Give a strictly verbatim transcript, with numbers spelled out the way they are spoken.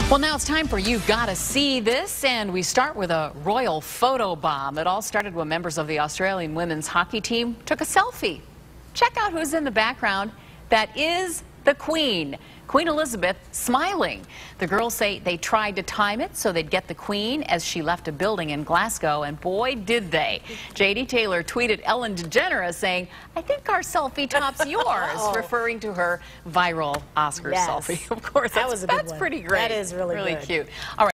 Well, now it's time for You Gotta See This, and we start with a royal photo bomb. It all started when members of the Australian women's hockey team took a selfie. Check out who's in the background. That is the Queen. Queen Elizabeth smiling. The girls say they tried to time it so they'd get the Queen as she left a building in Glasgow, and boy, did they. J D Taylor tweeted Ellen DeGeneres saying, "I think our selfie tops yours," oh. referring to her viral Oscars yes. selfie. Of course, that that's, was a good that's one. pretty great. That is really, really good. cute. All right.